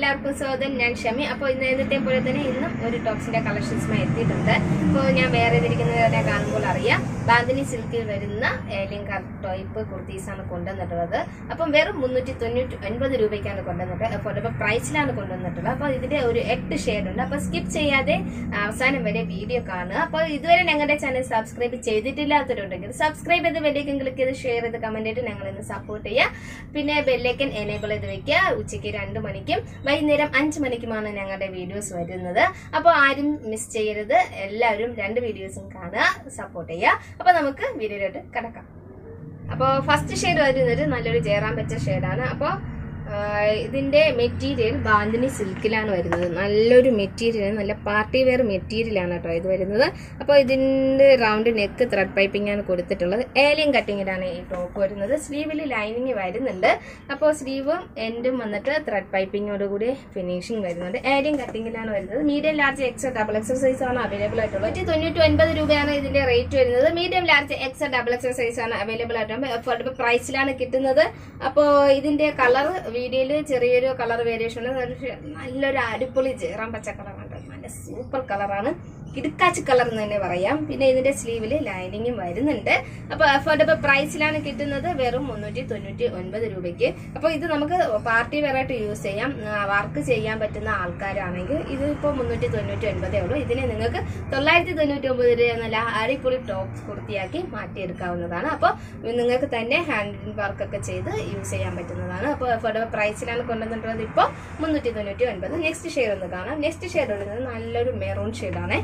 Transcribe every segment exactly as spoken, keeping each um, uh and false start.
എല്ലാവർക്കും സ്വാഗതം. ഞാൻ ഷമി. അപ്പോൾ ഇന്ന് നേരത്തെ പോലെ തന്നെ ഇന്നും ഒരു ടോപ്സിന്റെ കളക്ഷൻസുമായി എത്തിയിട്ടുണ്ട്. അപ്പോൾ ഞാൻ വേറെ ഇതിരിക്കുന്നവരെ കാണുമ്പോൾ അറിയാം, ബാന്ധിനി സിൽക്കിൽ വരുന്ന ഏലിയൻ ടൈപ്പ് കുർത്തീസാണ് കൊണ്ടുവന്നിട്ടുള്ളത്. അപ്പം വെറും മുന്നൂറ്റി തൊണ്ണൂറ്റി ഒൻപത് രൂപയ്ക്കാണ് കൊണ്ടുവന്നിട്ട് അഫോർഡബിൾ പ്രൈസിലാണ് കൊണ്ടുവന്നിട്ടുള്ളത്. അപ്പോൾ ഇതിന്റെ ഒരു എട്ട് ഷെയ്ഡ് ഉണ്ട്. അപ്പോൾ സ്കിപ്പ് ചെയ്യാതെ അവസാനം വരെ വീഡിയോ കാണുക. അപ്പോൾ ഇതുവരെ ഞങ്ങളുടെ ചാനൽ സബ്സ്ക്രൈബ് ചെയ്തിട്ടില്ലാത്തവരുണ്ടെങ്കിൽ സബ്സ്ക്രൈബ് ചെയ്ത് ബെല്ലൈക്കൻ ക്ലിക്ക് ചെയ്ത് ഷെയർ ചെയ്ത് കമന്റ് ചെയ്ത് ഞങ്ങൾ ഇന്ന് സപ്പോർട്ട് ചെയ്യുക. പിന്നെ ബെല്ലൈക്കൻ എനേബിൾ ചെയ്ത് വെക്കുക. ഉച്ചയ്ക്ക് രണ്ട് മണിക്കും വൈകുന്നേരം അഞ്ച് മണിക്കുമാണ് ഞങ്ങളുടെ വീഡിയോസ് വരുന്നത്. അപ്പോൾ ആരും മിസ് ചെയ്യരുത്. എല്ലാവരും രണ്ട് വീഡിയോസും കാണുക, സപ്പോർട്ട് ചെയ്യുക. അപ്പൊ നമുക്ക് വീഡിയോയിലോട്ട് കിടക്കാം. അപ്പോൾ ഫസ്റ്റ് ഷെയ്ഡ് വരുന്നത് നല്ലൊരു ചേരാൻ പറ്റിയ ഷെയ്ഡാണ്. അപ്പോൾ ഇതിന്റെ മെറ്റീരിയൽ ബാന്ധിനി സിൽക്കിലാണ് വരുന്നത്. നല്ലൊരു മെറ്റീരിയൽ, നല്ല പാർട്ടി വെയർ മെറ്റീരിയൽ ആണ് കേട്ടോ ഇത് വരുന്നത്. അപ്പോൾ ഇതിന്റെ റൗണ്ട് നെക്ക് ത്രെഡ് പൈപ്പിംഗ് ആണ് കൊടുത്തിട്ടുള്ളത്. ഏലിയൻ കട്ടിങ്ങിലാണ് ഈ ടോപ്പ് വരുന്നത്. സ്ലീവിൽ ലൈനിങ് വരുന്നുണ്ട്. അപ്പോൾ സ്ലീവും എൻഡും വന്നിട്ട് ത്രെഡ് പൈപ്പിങ്ങോട് കൂടി ഫിനിഷിംഗ് വരുന്നുണ്ട്. ഏലിയൻ കട്ടിങ്ങിലാണ് വരുന്നത്. Medium large X double XL size ആണ് അവൈലബിൾ ആയിട്ടുള്ളത്. നൂറ്റി തൊണ്ണൂറ്റി ഒൻപത് രൂപയാണ് ഇതിന്റെ റേറ്റ് വരുന്നത്. Medium large X double XL size ആണ് അവൈലബിൾ ആയിട്ടുള്ളത്. അഫോർഡബിൾ പ്രൈസിലാണ് കിട്ടുന്നത്. അപ്പോൾ ഇതിന്റെ കളർ വീഡിയോയില് ചെറിയൊരു കളർ വേരിയേഷൻ ഉണ്ട്. നല്ലൊരു അടിപൊളി ജേറാൻ പച്ച കളറാണ്. നല്ല സൂപ്പർ കളറാണ്. കിടുക്കാച്ചി കളർ എന്ന് തന്നെ പറയാം. പിന്നെ ഇതിന്റെ സ്ലീവില് ലൈനിങ്ങും വരുന്നുണ്ട്. അപ്പൊ അഫോർഡബിൾ പ്രൈസിലാണ് കിട്ടുന്നത്. വെറും മുന്നൂറ്റി തൊണ്ണൂറ്റി ഒൻപത് രൂപയ്ക്ക്. അപ്പൊ ഇത് നമുക്ക് പാർട്ടി വെയർ ആയിട്ട് യൂസ് ചെയ്യാം. വർക്ക് ചെയ്യാൻ പറ്റുന്ന ആൾക്കാരാണെങ്കിൽ ഇത് ഇപ്പോൾ മുന്നൂറ്റി തൊണ്ണൂറ്റി ഒൻപതേ ഉള്ളൂ. ഇതിനെ നിങ്ങൾക്ക് തൊള്ളായിരത്തി തൊണ്ണൂറ്റി ഒമ്പത് രൂപ നല്ല അടിപൊളി ടോപ്പ് കുർത്തിയാക്കി മാറ്റിയെടുക്കാവുന്നതാണ്. അപ്പോൾ നിങ്ങൾക്ക് തന്നെ ഹാൻഡ് വർക്കൊക്കെ ചെയ്ത് യൂസ് ചെയ്യാൻ പറ്റുന്നതാണ്. അപ്പോൾ അഫോർഡബിൾ പ്രൈസിലാണ് കൊണ്ടുവന്നിട്ടുള്ളത്. ഇപ്പോൾ മുന്നൂറ്റി തൊണ്ണൂറ്റി ഒൻപത്. നെക്സ്റ്റ് ഷെയ്ഡ് ഒന്ന് കാണാം. നെക്സ്റ്റ് ഷെയ്ഡ് ഉള്ളത് നല്ലൊരു മെറൂൺ ഷെയ്ഡാണ്.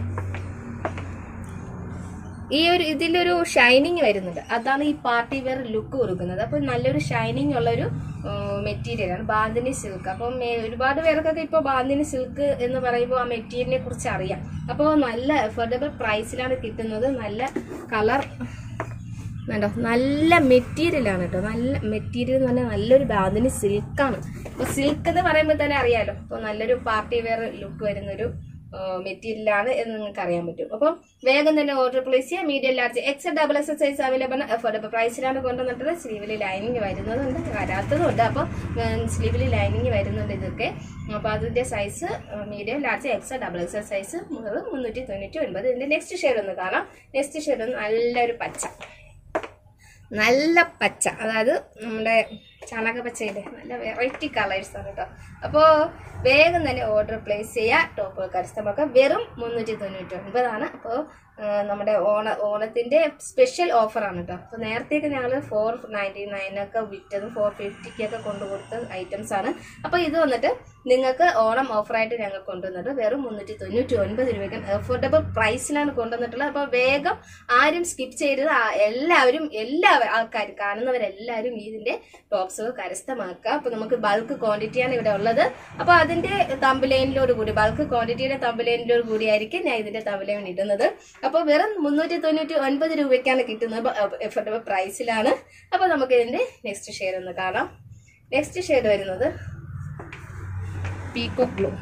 ഈ ഒരു ഇതിലൊരു ഷൈനിങ് വരുന്നുണ്ട്. അതാണ് ഈ പാർട്ടി വെയർ ലുക്ക് കൊടുക്കുന്നത്. അപ്പൊ നല്ലൊരു ഷൈനിങ് ഉള്ള ഒരു മെറ്റീരിയൽ ആണ് ബാന്ധിനി സിൽക്ക്. അപ്പം ഒരുപാട് പേർക്കൊക്കെ ഇപ്പോൾ ബാന്ധിനി സിൽക്ക് എന്ന് പറയുമ്പോൾ ആ മെറ്റീരിയലിനെ കുറിച്ച് അറിയാം. അപ്പോൾ നല്ല അഫോർഡബിൾ പ്രൈസിലാണ് കിട്ടുന്നത്. നല്ല കളർ കണ്ടോ, നല്ല മെറ്റീരിയൽ ആണ് കേട്ടോ. നല്ല മെറ്റീരിയൽ എന്ന് പറഞ്ഞാൽ നല്ലൊരു ബാന്ധിനി സിൽക്കാണ്. അപ്പൊ സിൽക്ക് എന്ന് പറയുമ്പോൾ തന്നെ അറിയാലോ. അപ്പോൾ നല്ലൊരു പാർട്ടി വെയർ ലുക്ക് വരുന്നൊരു മെറ്റീരിയലാണ് എന്ന് നിങ്ങൾക്ക് അറിയാൻ പറ്റും. അപ്പം വേഗം തന്നെ ഓർഡർ പ്ലേസ് ചെയ്യുക. Medium large X double X size available. Affordable പ്രൈസിലാണ് കൊണ്ടുവന്നിട്ടുള്ളത്. സ്ലീവിൽ ലൈനിങ് വരുന്നതുണ്ട്, വരാത്തതുണ്ട്. അപ്പോൾ സ്ലീവിൽ ലൈനിങ് വരുന്നുണ്ട് ഇതൊക്കെ. അപ്പോൾ അതിന്റെ size medium large X double X size മുന്നൂറ്റി തൊണ്ണൂറ്റി ഒൻപത്. ഇതിന്റെ നെക്സ്റ്റ് ഷെയ്ഡ് ഒന്ന് കാണാം. നെക്സ്റ്റ് ഷെയ്ഡ് ഒന്ന് നല്ലൊരു പച്ച, നല്ല പച്ച, അതായത് നമ്മുടെ ചാണക പച്ചയിലെ നല്ല വെറൈറ്റി കളേഴ്സ് ആണ് കേട്ടോ. അപ്പോൾ വേഗം തന്നെ ഓർഡർ പ്ലേസ് ചെയ്യുക. ടോപ്പ് കസ്റ്റമർക്ക് വെറും മുന്നൂറ്റി തൊണ്ണൂറ്റി ഒൻപതാണ്. അപ്പോൾ നമ്മുടെ ഓണ ഓണത്തിന്റെ സ്പെഷ്യൽ ഓഫറാണ് കേട്ടോ. അപ്പോൾ നേരത്തേക്ക് ഞങ്ങൾ ഫോർ നയൻറ്റി നയനൊക്കെ വിറ്റതും ഫോർ ഫിഫ്റ്റിക്കൊക്കെ കൊണ്ടുകൊടുത്ത ഐറ്റംസ് ആണ്. അപ്പോൾ ഇത് വന്നിട്ട് നിങ്ങൾക്ക് ഓണം ഓഫറായിട്ട് ഞങ്ങൾ കൊണ്ടുവന്നിട്ട് വെറും മുന്നൂറ്റി തൊണ്ണൂറ്റി ഒൻപത് രൂപയ്ക്ക് അഫോർഡബിൾ പ്രൈസിലാണ് കൊണ്ടുവന്നിട്ടുള്ളത്. അപ്പോൾ വേഗം ആരും സ്കിപ്പ് ചെയ്തത് എല്ലാവരും എല്ലാവരും ആൾക്കാരും കാണുന്നവരെല്ലാവരും ഇതിന്റെ ടോപ്സ് കരസ്ഥമാക്കുക. അപ്പോൾ നമുക്ക് ബൾക്ക് ക്വാണ്ടിറ്റിയാണ് ഇവിടെ ഉള്ളത്. അപ്പോൾ അതിന്റെ തമ്പുലൈനിലോട് കൂടി ബൾക്ക് ക്വാണ്ടിറ്റിയുടെ തമ്പുലൈനിലോട് കൂടിയായിരിക്കും ഞാൻ ഇതിന്റെ തമ്പുലൈൻ ഇടുന്നത്. അപ്പോൾ വെറും മുന്നൂറ്റി തൊണ്ണൂറ്റി ഒൻപത് രൂപയ്ക്കാണ് കിട്ടുന്നത്. അഫോർഡബിൾ പ്രൈസിലാണ്. അപ്പോൾ നമുക്ക് ഇതിന്റെ നെക്സ്റ്റ് ഷെയ്ഡ് ഒന്ന് കാണാം. നെക്സ്റ്റ് ഷെയ്ഡ് വരുന്നത് പീകോക്ക് ബ്ലൂ.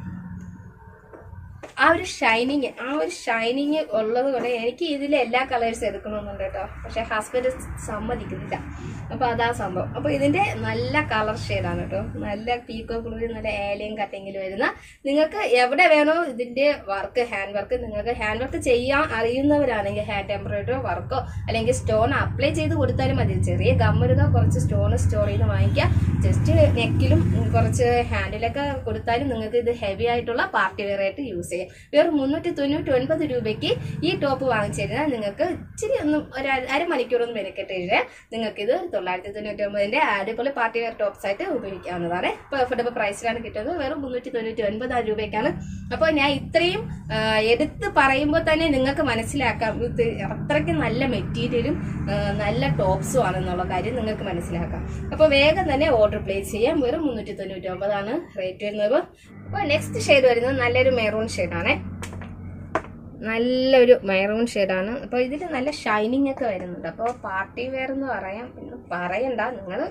ആ ഒരു ഷൈനിങ് ആ ഒരു ഷൈനിങ് ഉള്ളത് കൊണ്ട് എനിക്ക് ഇതിലെ എല്ലാ കളേഴ്സ് എടുക്കണമെന്നുണ്ട് കേട്ടോ. പക്ഷെ ഹസ്ബൻഡ് സമ്മതിക്കുന്നില്ല. അപ്പൊ അതാ സംഭവം. അപ്പൊ ഇതിന്റെ നല്ല കളർ ഷെയ്ഡാണ് കേട്ടോ. നല്ല പീക്കോ ബ്ലൂവിൽ നല്ല ഏലിയൻ കട്ടിങ്ങിൽ വരുന്ന, നിങ്ങൾക്ക് എവിടെ വേണോ ഇതിന്റെ വർക്ക്, ഹാൻഡ് വർക്ക്, നിങ്ങൾക്ക് ഹാൻഡ് വർക്ക് ചെയ്യാൻ അറിയുന്നവരാണെങ്കിൽ ഹാൻഡ് എംബ്രോയിഡറി വർക്കോ അല്ലെങ്കിൽ സ്റ്റോൺ അപ്ലൈ ചെയ്ത് കൊടുത്താലും മതി. ചെറിയ ഗമ്മിടുക, കുറച്ച് സ്റ്റോൺ സ്റ്റോർ ചെയ്ത് വാങ്ങിക്കുക. ജസ്റ്റ് നെക്കിലും കുറച്ച് ഹാൻഡിലൊക്കെ കൊടുത്താലും നിങ്ങൾക്ക് ഇത് ഹെവി ആയിട്ടുള്ള പാർട്ടി വെയർ ആയിട്ട് യൂസ് ചെയ്യാം. വെറും മുന്നൂറ്റി തൊണ്ണൂറ്റി ഒൻപത് രൂപയ്ക്ക് ഈ ടോപ്പ് വാങ്ങിച്ചു കഴിഞ്ഞാൽ നിങ്ങൾക്ക് ഇച്ചിരി ഒന്നും ഒരു അരമണിക്കൂറൊന്നും മെനക്കെട്ട് കഴിഞ്ഞാൽ നിങ്ങൾക്ക് ഇത് തൊള്ളായിരത്തി തൊണ്ണൂറ്റി ഒമ്പതിന്റെ അടിപൊളി പാർട്ടി വെയർ ടോപ്സ് ആയിട്ട് ഉപയോഗിക്കാവുന്നതാണ്. ഇപ്പോൾ അഫോർഡബിൾ പ്രൈസിലാണ് കിട്ടുന്നത്. വെറും മുന്നൂറ്റി തൊണ്ണൂറ്റി ഒൻപത് രൂപയ്ക്കാണ്. അപ്പോൾ ഞാൻ ഇത്രയും എടുത്ത് പറയുമ്പോൾ തന്നെ നിങ്ങൾക്ക് മനസ്സിലാക്കാം ഇത് അത്രയ്ക്ക് നല്ല മെറ്റീരിയലും നല്ല ടോപ്സും ആണെന്നുള്ള കാര്യം നിങ്ങൾക്ക് മനസ്സിലാക്കാം. അപ്പോൾ വേഗം തന്നെ ഓർഡർ പ്ലേസ് ചെയ്യാം. വെറും മുന്നൂറ്റി തൊണ്ണൂറ്റി ഒമ്പതാണ് റേറ്റ് വരുന്നത്. അപ്പോൾ നെക്സ്റ്റ് ഷെയ്ഡ് വരുന്നത് നല്ലൊരു മെറൂൺ ഷെയ്ഡാണ്. നല്ലൊരു മെറൂൺ ഷെയ്ഡാണ്. അപ്പോൾ ഇതിൽ നല്ല ഷൈനിങ് ഒക്കെ വരുന്നുണ്ട്. അപ്പോൾ പാർട്ടി വെയർ എന്ന് പറയാം, പിന്നെ പറയണ്ട, നിങ്ങൾ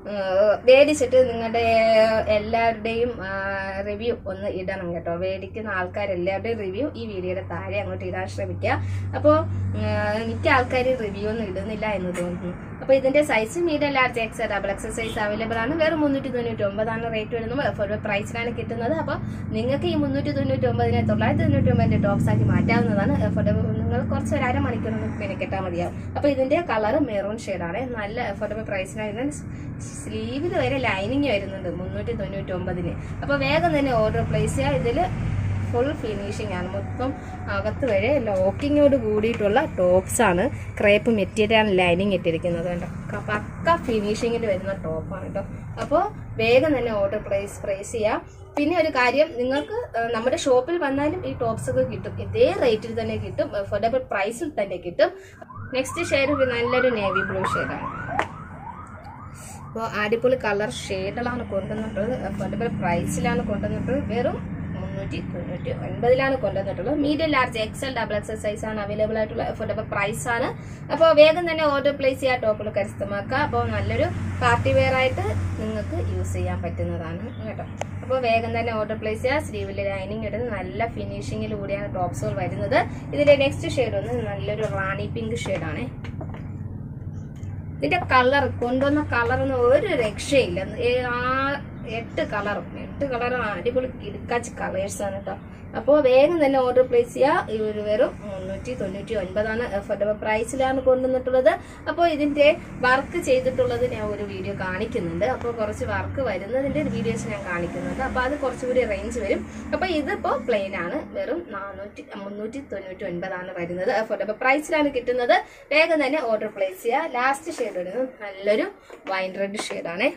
മേടിച്ചിട്ട് നിങ്ങളുടെ എല്ലാവരുടെയും റിവ്യൂ ഒന്ന് ഇടണം കേട്ടോ. മേടിക്കുന്ന ആൾക്കാരെല്ലാവരുടെയും റിവ്യൂ ഈ വീഡിയോയുടെ താഴെ അങ്ങോട്ട് ഇടാൻ ശ്രമിക്കുക. അപ്പോൾ മിക്ക ആൾക്കാർ റിവ്യൂ ഒന്നും ഇടുന്നില്ല എന്ന് തോന്നുന്നു. അപ്പോൾ ഇതിന്റെ size medium large X double X size available ആണ്. വെറും മുന്നൂറ്റി തൊണ്ണൂറ്റി ഒമ്പതാണ് റേറ്റ് വരുന്നത്, പ്രൈസിലാണ് കിട്ടുന്നത്. അപ്പോൾ നിങ്ങൾക്ക് ഈ മുന്നൂറ്റി തൊണ്ണൂറ്റി ഒമ്പതിനെ തൊള്ളായിരത്തി തൊണ്ണൂറ്റി ഒമ്പതിന്റെ ടോപ്സ് ആക്കി മാറ്റാവുന്നതാണ്. അഫോർഡബിൾ, നിങ്ങൾ കുറച്ച് ഒരു അര മണിക്കൂറൊന്നും മെനക്കെട്ടാൽ മതിയാവും. അപ്പോൾ ഇതിന്റെ കളർ മെറൂൺ ഷെയ്ഡാണ്. നല്ല അഫോർഡബിൾ പ്രൈസിനായിരുന്നു. സ്ലീവിൽ വരെ ലൈനിങ് വരുന്നുണ്ട് മുന്നൂറ്റി തൊണ്ണൂറ്റി ഒമ്പതിന്. അപ്പോൾ വേഗം തന്നെ ഓർഡർ പ്ലേസ് ചെയ്യുക. ഇതിൽ ഫുൾ ഫിനിഷിംഗ് ആണ്, മൊത്തം അകത്ത് വരെ ലോക്കിങ്ങോട് കൂടിയിട്ടുള്ള ടോപ്സ് ആണ്. ക്രേപ്പ് മെറ്റീരിയലാണ് ലൈനിങ് ഇട്ടിരിക്കുന്നത് കേട്ടോ. പക്ക ഫിനിഷിങ്ങിൽ വരുന്ന ടോപ്പാണ് കേട്ടോ. അപ്പോൾ വേഗം തന്നെ ഓർഡർ പ്ലേസ് പ്രൈസ് ചെയ്യാം. പിന്നെ ഒരു കാര്യം, നിങ്ങൾക്ക് നമ്മുടെ ഷോപ്പിൽ വന്നാലും ഈ ടോപ്സ് ഒക്കെ കിട്ടും, ഇതേ റേറ്റിൽ തന്നെ കിട്ടും, അഫോർഡബിൾ പ്രൈസിൽ തന്നെ കിട്ടും. നെക്സ്റ്റ് ഷെയ്ഡ് നല്ലൊരു നേവി ബ്ലൂ ഷെയ്ഡാണ്. അപ്പോൾ അടിപൊളി കളർ ഷെയ്ഡുകളാണ് കൊണ്ടുവന്നിട്ടുള്ളത്. അഫോർഡബിൾ പ്രൈസിലാണ് കൊണ്ടുവന്നിട്ടുള്ളത്. വെറും മുന്നൂറ്റി തൊണ്ണൂറ്റി ഒൻപതിലാണ് കൊണ്ടുവന്നിട്ടുള്ളത്. Medium large XL double XL size ആണ് അവൈലബിൾ ആയിട്ടുള്ള അഫോർഡബിൾ പ്രൈസ് ആണ്. അപ്പോൾ വേഗം തന്നെ ഓർഡർ പ്ലേസ് ചെയ്യുക, ടോപ്പിൽ കരസ്ഥമാക്കുക. അപ്പോൾ നല്ലൊരു പാർട്ടി വെയർ ആയിട്ട് നിങ്ങൾക്ക് യൂസ് ചെയ്യാൻ പറ്റുന്നതാണ് കേട്ടോ. അപ്പോൾ വേഗം തന്നെ ഓർഡർ പ്ലേസ് ചെയ്യുക. സ്ലീവിൽ ലൈനിങ് ഇടുന്ന നല്ല ഫിനിഷിങ്ങിൽ കൂടിയാണ് ടോപ്സുകൾ വരുന്നത്. ഇതിന്റെ നെക്സ്റ്റ് ഷെയ്ഡ് ഒന്ന് നല്ലൊരു റാണി പിങ്ക് ഷെയ്ഡാണ്. ഇതിന്റെ കളർ കൊണ്ടുവന്ന കളറൊന്നും ഒരു രക്ഷയില്ല. ആ എട്ട് കളറും എട്ട് കളറും അടിപൊളി കിടക്കാച്ച് കളേഴ്സ് ആണ് കേട്ടോ. അപ്പോൾ വേഗം തന്നെ ഓർഡർ പ്ലേസ് ചെയ്യുക. ഈ ഒരു വെറും മുന്നൂറ്റി തൊണ്ണൂറ്റി ഒൻപതാണ് അഫോർഡബിൾ പ്രൈസിലാണ് കൊണ്ടുവന്നിട്ടുള്ളത്. അപ്പോൾ ഇതിന്റെ വർക്ക് ചെയ്തിട്ടുള്ളത് ഞാൻ ഒരു വീഡിയോ കാണിക്കുന്നുണ്ട്. അപ്പോൾ കുറച്ച് വർക്ക് വരുന്നതിന്റെ വീഡിയോസ് ഞാൻ കാണിക്കുന്നുണ്ട്. അപ്പോൾ അത് കുറച്ചുകൂടി റേഞ്ച് വരും. അപ്പോൾ ഇതിപ്പോൾ പ്ലെയിൻ ആണ്. വെറും നാനൂറ്റി മുന്നൂറ്റി തൊണ്ണൂറ്റി ഒൻപതാണ് വരുന്നത്. അഫോർഡബിൾ പ്രൈസിലാണ് കിട്ടുന്നത്. വേഗം തന്നെ ഓർഡർ പ്ലേസ് ചെയ്യുക. ലാസ്റ്റ് ഷെയ്ഡ് വരുന്നത് നല്ലൊരു വൈൻ റെഡ് ഷെയ്ഡാണ്.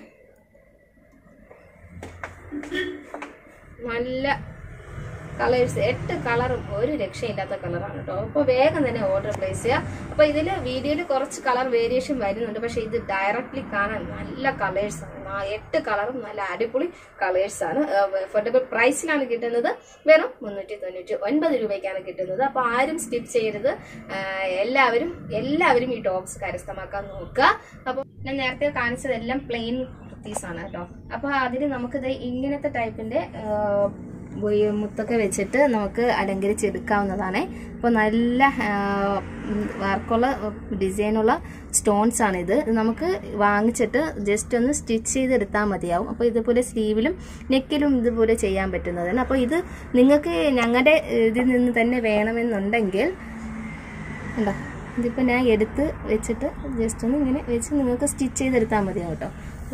നല്ല കളേഴ്സ്, എട്ട് കളറും ഒരു രക്ഷയില്ലാത്ത കളറാണ് കേട്ടോ. അപ്പോൾ വേഗം തന്നെ ഓർഡർ പ്ലേസ് ചെയ്യുക. അപ്പോൾ ഇതിൽ വീഡിയോയിൽ കുറച്ച് കളർ വേരിയേഷൻ വരുന്നുണ്ട്, പക്ഷെ ഇത് ഡയറക്റ്റ്ലി കാണാൻ നല്ല കളേഴ്സാണ്. എട്ട് കളറും നല്ല അടിപൊളി കളേഴ്സാണ്. അഫോർഡബിൾ പ്രൈസിലാണ് കിട്ടുന്നത്. വെറും മുന്നൂറ്റി തൊണ്ണൂറ്റി ഒൻപത് രൂപയ്ക്കാണ് കിട്ടുന്നത്. അപ്പോൾ ആരും സ്കിപ്പ് ചെയ്യരുത്. എല്ലാവരും എല്ലാവരും ഈ ടോപ്സ് കരസ്ഥമാക്കാൻ നോക്കുക. അപ്പോൾ ഞാൻ നേരത്തെ കാണിച്ചതെല്ലാം പ്ലെയിൻ കുർത്തീസ് ആണ് കേട്ടോ. അപ്പോൾ അതിന് നമുക്കിത് ഇങ്ങനത്തെ ടൈപ്പിന്റെ മുത്തൊക്കെ വെച്ചിട്ട് നമുക്ക് അലങ്കരിച്ചെടുക്കാവുന്നതാണ്. അപ്പോൾ നല്ല വർക്കുള്ള ഡിസൈനുള്ള സ്റ്റോൺസ് ആണ് ഇത്. നമുക്ക് വാങ്ങിച്ചിട്ട് ജസ്റ്റ് ഒന്ന് സ്റ്റിച്ച് ചെയ്തെടുത്താൽ മതിയാവും. അപ്പോൾ ഇതുപോലെ സ്ലീവിലും നെക്കിലും ഇതുപോലെ ചെയ്യാൻ പറ്റുന്നതാണ്. അപ്പോൾ ഇത് നിങ്ങൾക്ക് ഞങ്ങളുടെ ഇതിൽ നിന്ന് തന്നെ വേണമെന്നുണ്ടെങ്കിൽ ഉണ്ടോ, ഇതിപ്പോൾ ഞാൻ എടുത്ത് വെച്ചിട്ട് ജസ്റ്റ് ഒന്ന് ഇങ്ങനെ വെച്ച് നിങ്ങൾക്ക് സ്റ്റിച്ച് ചെയ്തെടുത്താൽ മതിയാവും കേട്ടോ.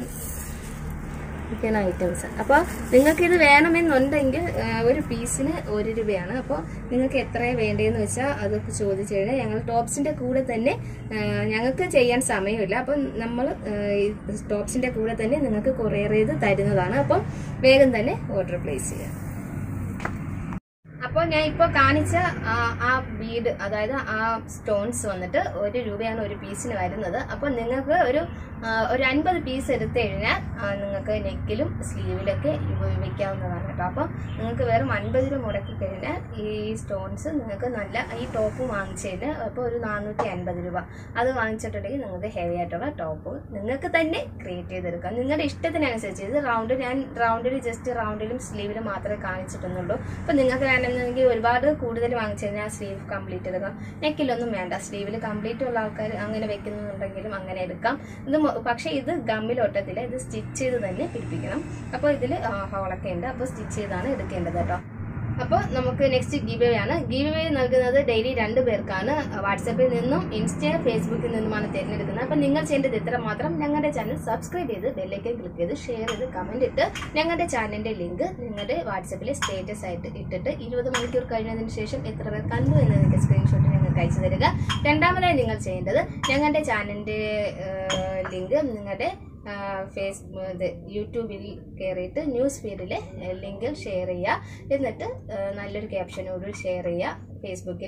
ഇതൊക്കെയാണ് ഐറ്റംസ്. അപ്പോൾ നിങ്ങൾക്ക് ഇത് വേണമെന്നുണ്ടെങ്കിൽ ഒരു പീസിന് ഒരു രൂപയാണ്. അപ്പോൾ നിങ്ങൾക്ക് എത്രയാണ് വേണ്ടതെന്ന് വെച്ചാൽ അതൊക്കെ ചോദിച്ചു കഴിഞ്ഞാൽ ഞങ്ങൾ ടോപ്സിന്റെ കൂടെ തന്നെ, ഞങ്ങൾക്ക് ചെയ്യാൻ സമയമില്ല, അപ്പം നമ്മൾ ടോപ്സിന്റെ കൂടെ തന്നെ നിങ്ങൾക്ക് കൊറിയർ ചെയ്ത് തരുന്നതാണ്. അപ്പം വേഗം തന്നെ ഓർഡർ പ്ലേസ് ചെയ്യാം. അപ്പോൾ ഞാൻ ഇപ്പോൾ കാണിച്ച ആ ബീഡ്, അതായത് ആ സ്റ്റോൺസ് വന്നിട്ട് ഒരു രൂപയാണ് ഒരു പീസിന് വരുന്നത്. അപ്പോൾ നിങ്ങൾക്ക് ഒരു ഒരു അൻപത് പീസ് എടുത്തു കഴിഞ്ഞാൽ നിങ്ങൾക്ക് നെക്കിലും സ്ലീവിലൊക്കെ ഉപയോഗിക്കാവുന്നതാണ് കേട്ടോ. അപ്പോൾ നിങ്ങൾക്ക് വെറും അൻപത് രൂപ മുടക്കി കഴിഞ്ഞാൽ ഈ സ്റ്റോൺസ് നിങ്ങൾക്ക് നല്ല ഈ ടോപ്പ് വാങ്ങിച്ചതിന് അപ്പോൾ ഒരു നാനൂറ്റി അൻപത് രൂപ അത് വാങ്ങിച്ചിട്ടുണ്ടെങ്കിൽ നിങ്ങൾക്ക് ഹെവി ആയിട്ടുള്ള ടോപ്പ് നിങ്ങൾക്ക് തന്നെ ക്രിയേറ്റ് ചെയ്തെടുക്കാം നിങ്ങളുടെ ഇഷ്ടത്തിനനുസരിച്ച്. ഇത് റൗണ്ട് ഞാൻ റൗണ്ടിൽ ജസ്റ്റ് റൗണ്ടിലും സ്ലീവിലും മാത്രമേ കാണിച്ചിട്ടുന്നുള്ളൂ. അപ്പോൾ നിങ്ങൾക്ക് വേണമെന്നുണ്ടെങ്കിൽ ഒരുപാട് കൂടുതൽ വാങ്ങിച്ചു കഴിഞ്ഞാൽ സ്ലീവ് കംപ്ലീറ്റ് എടുക്കാം. നെക്കിലൊന്നും വേണ്ട, സ്ലീവിൽ കംപ്ലീറ്റ് ഉള്ള ആൾക്കാർ അങ്ങനെ വെക്കുന്നുണ്ടെങ്കിലും അങ്ങനെ എടുക്കാം. ഇത് പക്ഷെ ഇത് ഗമ്മിൽ ഒട്ടത്തില്ല, ഇത് സ്റ്റിച്ച് ചെയ്ത് തന്നെ പിടിപ്പിക്കണം. അപ്പോൾ ഇതിൽ ഹോളൊക്കെ ഉണ്ട്, അപ്പോൾ സ്റ്റിച്ച് ചെയ്താണ് എടുക്കേണ്ടത് കേട്ടോ. അപ്പോൾ നമുക്ക് നെക്സ്റ്റ് ഗിവ് അവേ ആണ്. ഗിവ് അവേ നൽകുന്നത് ഡെയിലി രണ്ട് പേർക്കാണ്. വാട്സാപ്പിൽ നിന്നും ഇൻസ്റ്റ ഫേസ്ബുക്കിൽ നിന്നുമാണ് തിരഞ്ഞെടുക്കുന്നത്. അപ്പോൾ നിങ്ങൾ ചെയ്യേണ്ടത് ഇത്ര മാത്രം, ഞങ്ങളുടെ ചാനൽ സബ്സ്ക്രൈബ് ചെയ്ത് ബെല്ലൈക്കൻ ക്ലിക്ക് ചെയ്ത് ഷെയർ ചെയ്ത് കമന്റ് ഇട്ട് ഞങ്ങളുടെ ചാനലിന്റെ ലിങ്ക് നിങ്ങളുടെ വാട്സാപ്പിലെ സ്റ്റേറ്റസ് ആയിട്ട് ഇട്ടിട്ട് ഇരുപത് മണിക്കൂർ കഴിഞ്ഞതിന് ശേഷം എത്ര പേർ കണ്ടു എന്നതിന്റെ സ്ക്രീൻഷോട്ട് ഞങ്ങൾക്ക് അയച്ചു തരിക. രണ്ടാമതായി നിങ്ങൾ ചെയ്യേണ്ടത് ഞങ്ങളുടെ ചാനലിന്റെ ലിങ്ക് നിങ്ങളുടെ ഫേസ്ബുക്ക് യൂട്യൂബിൽ കയറിയിട്ട് ന്യൂസ് ഫീഡിലെ ലിങ്കിൽ ഷെയർ ചെയ്യുക. എന്നിട്ട് നല്ലൊരു ക്യാപ്ഷനോട് ഷെയർ ചെയ്യുക. ഫേസ്ബുക്കിൽ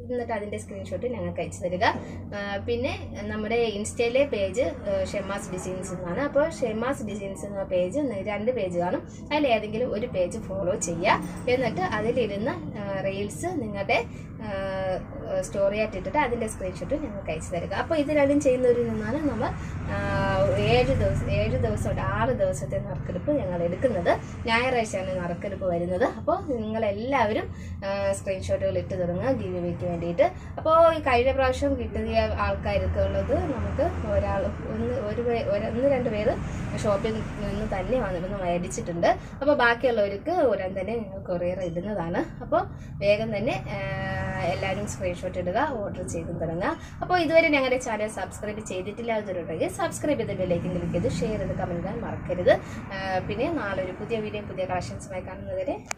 എന്നിട്ട് അതിൻ്റെ സ്ക്രീൻഷോട്ട് ഞങ്ങൾക്ക് അയച്ചു തരിക. പിന്നെ നമ്മുടെ ഇൻസ്റ്റയിലെ പേജ് ഷെമ്മാസ് ഡിസൈൻസ് എന്നാണ്. അപ്പോൾ ഷെമ്മാസ് ഡിസൈൻസ് എന്ന പേജ് രണ്ട് പേജ് കാണും. അതിൽ ഏതെങ്കിലും ഒരു പേജ് ഫോളോ ചെയ്യുക. എന്നിട്ട് അതിലിരുന്ന റീൽസ് നിങ്ങളുടെ സ്റ്റോറി ആയിട്ട് ഇട്ടിട്ട് അതിൻ്റെ സ്ക്രീൻഷോട്ട് ഞങ്ങൾക്ക് അയച്ചു തരിക. അപ്പോൾ ഇത് രണ്ടും ചെയ്യുന്നവരിൽ നിന്നാണ് നമ്മൾ ഏഴ് ദിവസം ഏഴ് ദിവസം ആറ് ദിവസത്തെ നറുക്കെടുപ്പ് ഞങ്ങൾ എടുക്കുന്നത്. ഞായറാഴ്ചയാണ് നറുക്കെടുപ്പ് വരുന്നത്. അപ്പോൾ നിങ്ങളെല്ലാവരും സ്ക്രീൻഷോട്ടുകൾ ഇട്ട് തുടങ്ങുക ഗിവ് അവേക്ക് വേണ്ടിയിട്ട്. അപ്പോൾ ഈ കഴിഞ്ഞ പ്രാവശ്യം കിട്ടിയ ആൾക്കാർക്ക് ഉള്ളത് നമുക്ക് ഒരാൾ ഒന്ന് ഒരു ഒന്ന് രണ്ട് പേര് ഷോപ്പിൽ നിന്ന് തന്നെ വന്നിരുന്ന് മേടിച്ചിട്ടുണ്ട്. അപ്പോൾ ബാക്കിയുള്ളവർക്ക് ഉടൻ തന്നെ ഞങ്ങൾ കൊറിയർ ഇടുന്നതാണ്. അപ്പോൾ വേഗം തന്നെ എല്ലാവരും സ്ക്രീൻഷോട്ട് ഇടുക, ഓർഡർ ചെയ്ത് തുടങ്ങുക. അപ്പോൾ ഇതുവരെ ഞങ്ങളുടെ ചാനൽ സബ്സ്ക്രൈബ് ചെയ്തിട്ടില്ലാത്തവരുണ്ടെങ്കിൽ സബ്സ്ക്രൈബ് ചെയ്ത് ബെല്ലൈക്കൻ ക്ലിക്ക് ചെയ്ത് ഷെയർ ചെയ്ത് കമന്റ് ചെയ്യാൻ മറക്കരുത്. പിന്നെ നാളെ ഒരു പുതിയ വീഡിയോ പുതിയ കളക്ഷൻസുമായി കാണുന്നവരെ